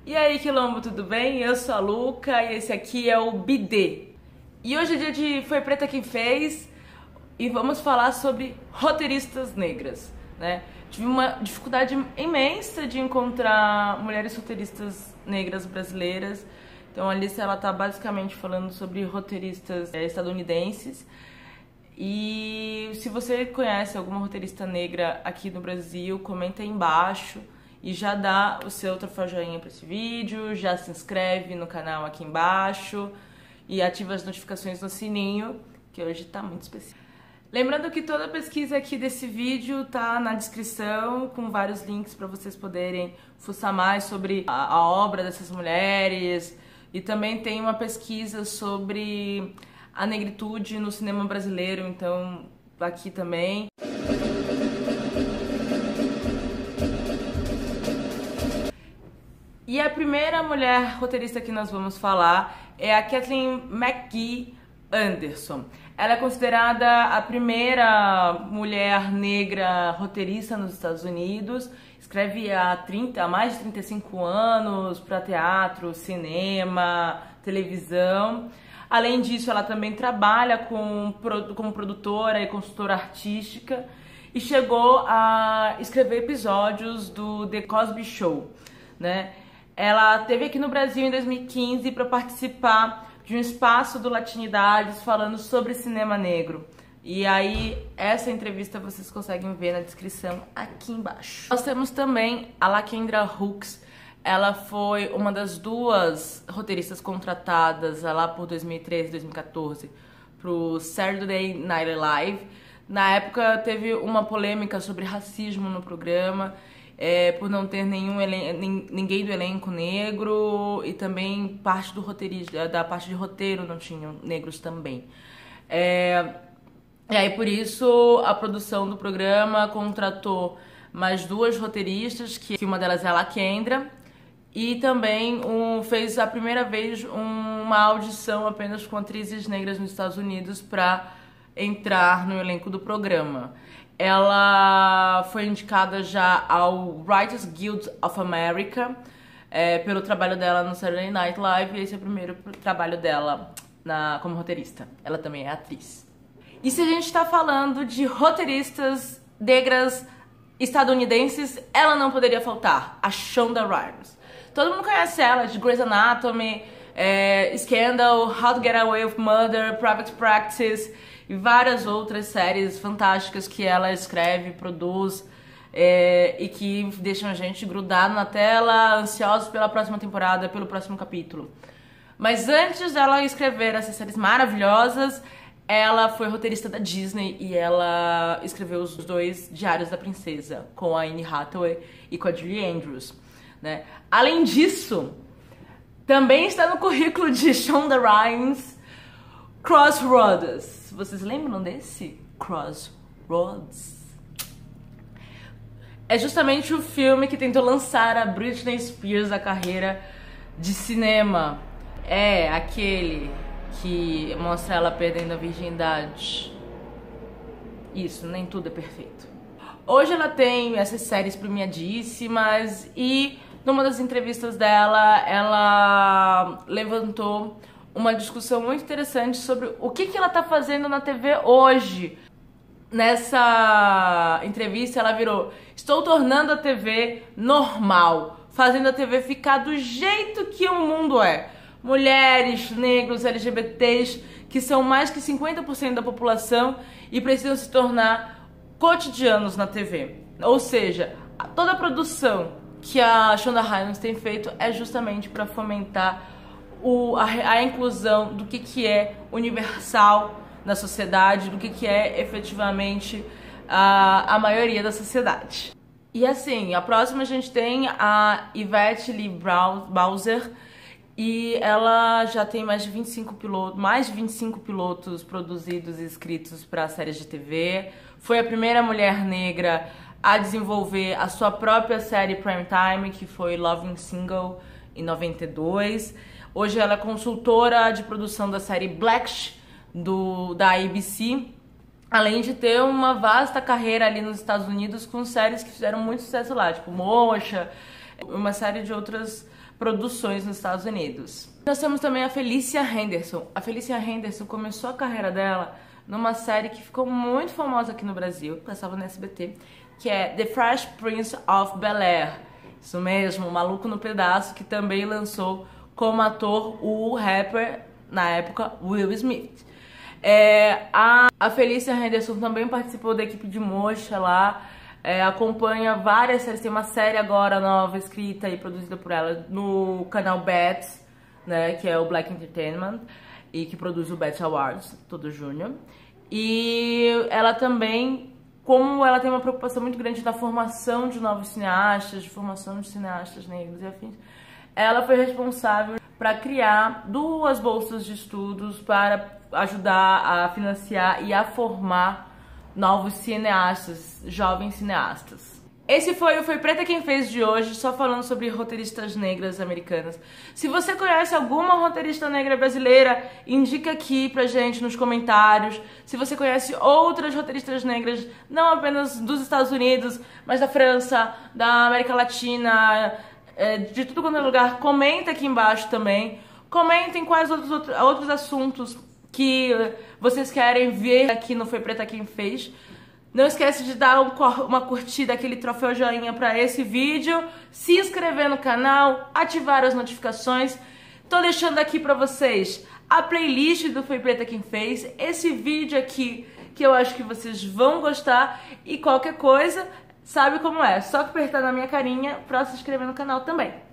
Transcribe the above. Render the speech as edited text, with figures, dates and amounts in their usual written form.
E aí, Quilombo, tudo bem? Eu sou a Luca e esse aqui é o Bidê. E hoje é dia de Foi Preta Quem Fez e vamos falar sobre roteiristas negras, né? Tive uma dificuldade imensa de encontrar mulheres roteiristas negras brasileiras. Então a lista ela tá basicamente falando sobre roteiristas estadunidenses. E se você conhece alguma roteirista negra aqui no Brasil, comenta aí embaixo e já dá o seu troféu joinha para esse vídeo, já se inscreve no canal aqui embaixo e ativa as notificações no sininho, que hoje tá muito especial. Lembrando que toda a pesquisa aqui desse vídeo tá na descrição, com vários links para vocês poderem fuçar mais sobre a obra dessas mulheres, e também tem uma pesquisa sobre a negritude no cinema brasileiro, então aqui também. E a primeira mulher roteirista que nós vamos falar é a Kathleen McGee Anderson. Ela é considerada a primeira mulher negra roteirista nos Estados Unidos. Escreve há mais de 35 anos para teatro, cinema, televisão. Além disso, ela também trabalha como produtora e consultora artística e chegou a escrever episódios do The Cosby Show, né? Ela esteve aqui no Brasil em 2015 para participar de um espaço do Latinidades falando sobre cinema negro. E aí, essa entrevista vocês conseguem ver na descrição aqui embaixo. Nós temos também a Lakendra Hooks. Ela foi uma das duas roteiristas contratadas lá por 2013 e 2014 pro Saturday Night Live. Na época teve uma polêmica sobre racismo no programa, por não ter ninguém do elenco negro, e também parte do roteirista, da parte de roteiro não tinham negros também. E aí por isso a produção do programa contratou mais duas roteiristas, que uma delas é a Lakendra, e também fez a primeira vez uma audição apenas com atrizes negras nos Estados Unidos para entrar no elenco do programa. Ela foi indicada já ao Writers Guild of America pelo trabalho dela no Saturday Night Live, e esse é o primeiro trabalho dela como roteirista. Ela também é atriz. E se a gente está falando de roteiristas negras estadunidenses, ela não poderia faltar, a Shonda Rhimes. Todo mundo conhece ela de Grey's Anatomy, Scandal, How to Get Away with Murder, Private Practice e várias outras séries fantásticas que ela escreve, produz e que deixam a gente grudado na tela, ansiosos pela próxima temporada, pelo próximo capítulo. Mas antes dela escrever essas séries maravilhosas, ela foi roteirista da Disney e ela escreveu os dois Diários da Princesa, com a Anne Hathaway e com a Julie Andrews, né? Além disso, também está no currículo de Shonda Rhimes Crossroads. Vocês lembram desse? Crossroads. É justamente o filme que tentou lançar a Britney Spears da carreira de cinema. É aquele que mostra ela perdendo a virgindade. Isso, nem tudo é perfeito. Hoje ela tem essas séries premiadíssimas e numa das entrevistas dela, ela levantou uma discussão muito interessante sobre o que ela tá fazendo na TV hoje. Nessa entrevista ela virou: estou tornando a TV normal, fazendo a TV ficar do jeito que o mundo é. Mulheres, negros, LGBTs, que são mais que 50% da população e precisam se tornar cotidianos na TV. Ou seja, toda a produção que a Shonda Rhimes tem feito é justamente para fomentar a inclusão do que é universal na sociedade, do que é efetivamente a maioria da sociedade. E assim, a próxima a gente tem a Yvette Lee Bowser, e ela já tem mais de 25 pilotos produzidos e escritos para séries de TV. Foi a primeira mulher negra a desenvolver a sua própria série Primetime, que foi Loving Single, em 92. Hoje ela é consultora de produção da série Black da ABC, além de ter uma vasta carreira ali nos Estados Unidos com séries que fizeram muito sucesso lá, tipo Mocha, uma série de outras produções nos Estados Unidos. Nós temos também a Felicia Henderson. A Felicia Henderson começou a carreira dela numa série que ficou muito famosa aqui no Brasil, passava no SBT, que é The Fresh Prince of Bel-Air. Isso mesmo, o Maluco no Pedaço, que também lançou como ator o rapper, na época, Will Smith. A Felicia Henderson também participou da equipe de Mocha lá, acompanha várias séries, tem uma série agora nova, escrita e produzida por ela no canal Bats, né, que é o Black Entertainment, e que produz o Bats Awards, todo junho. E ela também, como ela tem uma preocupação muito grande da formação de novos cineastas, de formação de cineastas negros e afins, ela foi responsável para criar 2 bolsas de estudos para ajudar a financiar e a formar novos cineastas, jovens cineastas. Esse foi o Foi Preta Quem Fez de hoje, só falando sobre roteiristas negras americanas. Se você conhece alguma roteirista negra brasileira, indica aqui pra gente nos comentários. Se você conhece outras roteiristas negras, não apenas dos Estados Unidos, mas da França, da América Latina, de tudo quanto é lugar, comenta aqui embaixo também. Comentem quais outros assuntos que vocês querem ver aqui no Foi Preta Quem Fez. Não esquece de dar uma curtida, aquele troféu joinha para esse vídeo, se inscrever no canal, ativar as notificações. Tô deixando aqui para vocês a playlist do Foi Preta Quem Fez, esse vídeo aqui que eu acho que vocês vão gostar, e qualquer coisa, sabe como é, só apertar na minha carinha para se inscrever no canal também.